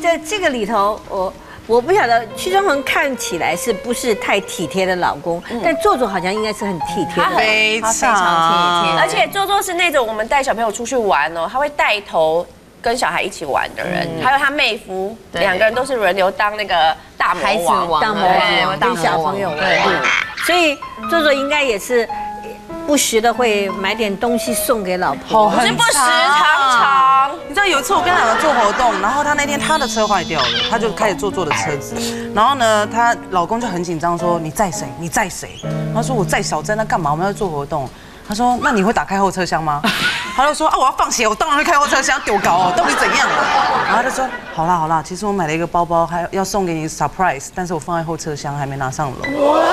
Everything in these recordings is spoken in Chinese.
这个里头，我不晓得屈中恒看起来是不是太体贴的老公，但做作好像应该是很体贴的， 非常体贴。 而且做作是那种我们带小朋友出去玩哦，他会带头跟小孩一起玩的人，还有他妹夫，两个人都是轮流当那个大魔王， 大魔王跟小朋友玩。所以做作应该也是不时的会买点东西送给老婆， 不是不时常。 你知道有一次我跟两个做活动，然后他那天他的车坏掉了，他就开始坐的车子，然后呢，她老公就很紧张说你载谁？你载谁？他说我载小珍，那干嘛？我们要做活动。他说那你会打开后车厢吗？他就说啊我要放血，我当然会开后车厢，丢高哦，到底怎样啊？然后他就说好啦，其实我买了一个包包，还要送给你 surprise， 但是我放在后车厢还没拿上楼。哇！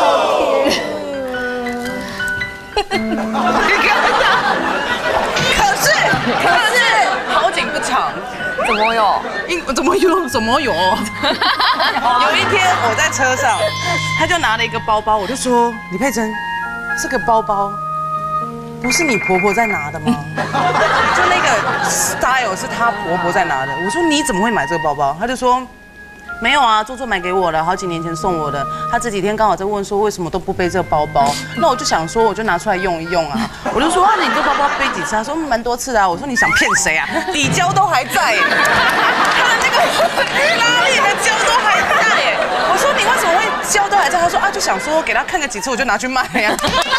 可是好景不长， 怎么有？ 怎么有？有一天我在车上，他就拿了一个包包，我就说李佩珍，这个包包不是你婆婆在拿的吗？就那个 style 是她婆婆在拿的。我说你怎么会买这个包包？他就说。没有啊，做买给我的，好几年前送我的。他这几天刚好在问说为什么都不背这个包包，那我就想说我就拿出来用一用啊。我就说啊，你这包包背几次？他说蛮多次啊。我说你想骗谁啊？底胶都还在，他的那个拉链的胶都还在。我说你为什么会胶都还在？他说啊，就想说给他看个几次，我就拿去卖呀。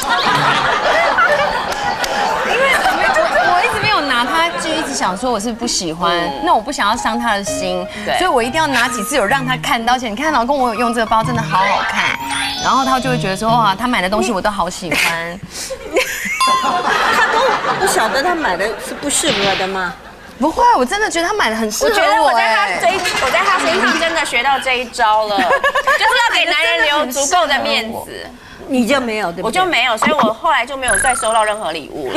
因为我一直没有拿它，就一直想说我是不喜欢，那我不想要伤他的心，所以我一定要拿几次有让他看到。而且你看老公，我有用这个包，真的好好看，然后他就会觉得说哇，他买的东西我都好喜欢。 他都不晓得他买的是不适合的吗？ 不会，我真的觉得他买的很适合我。 我觉得我在他身上真的学到这一招了，就是要给男人留足够的面子。 你就没有对不对？ 我就没有，所以我后来就没有再收到任何礼物了。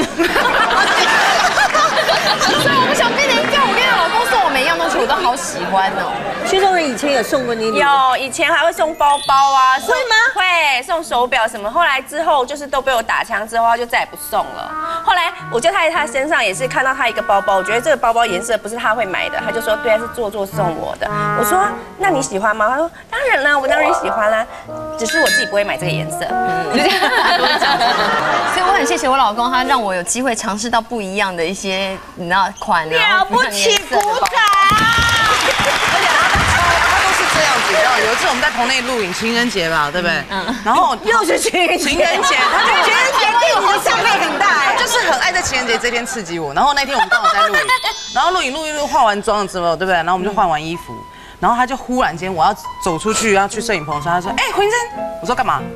所以我不想变成这样。我跟你老公送我每一样东西，我都好喜欢哦。 屈中恒以前有送过你礼物？ 有，以前还会送包包啊， 会吗？ 会送手表什么。后来之后就是都被我打枪之后，他就再也不送了。后来我就在他身上也是看到他一个包包，我觉得这个包包颜色不是他会买的，他就说对啊，是做送我的。我说那你喜欢吗？他说当然啦，我当然喜欢啦，只是我自己不会买这个颜色。就这样， 所以我很谢谢我老公，他让我有机会尝试到不一样的一些你知道款啊， 了不起，鼓掌！ 而且他都是这样子，然后有一次我们在棚内录影，情人节吧，对不对？然后又是情人节， 他就情人节对你的伤害很大哎， 就是很爱在情人节这天刺激我。然后那天我们刚好在录影，然后录影化完妆之后，对不对？然后我们就换完衣服，然后他就忽然间我要走出去要去摄影棚的时候，他说：“哎，胡云珍。”我说干嘛？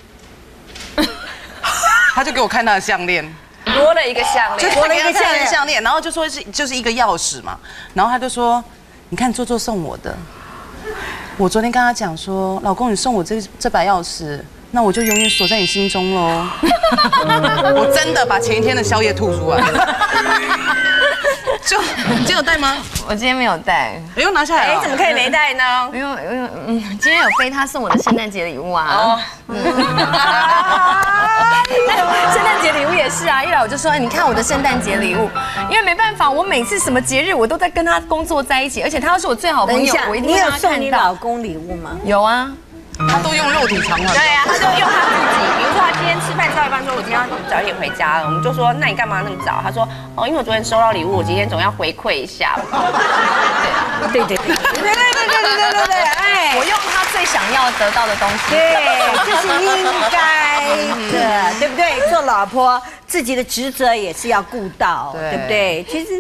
他就给我看他的项链， 多了一个项链， 多了一个项链，然后就说就是一个钥匙嘛，然后他就说，你看做送我的，我昨天跟他讲说，老公你送我这把钥匙，那我就永远锁在你心中喽。我真的把前一天的宵夜吐出来。就你今天有带吗？ 我今天没有带。 哎呦，拿下来了。 哎，怎么可以没带呢？ 因为今天有飞他送我的圣诞节礼物啊。圣诞节礼物也是啊，一来我就说，你看我的圣诞节礼物，因为没办法，我每次什么节日我都在跟他工作在一起，而且他又是我最好朋友，我一定你有要让他看到。 送你老公礼物吗？ 有啊。 他都用肉体偿还。 对啊，他就用他自己。比如说他今天吃饭吃到一半说，我今天要早一点回家了，我们就说，那你干嘛那么早？他说，哦，因为我昨天收到礼物，我今天总要回馈一下。 对，哎， 我用他最想要得到的东西。 对，这是应该的，对不对？做老婆自己的职责也是要顾到，对不对？其实。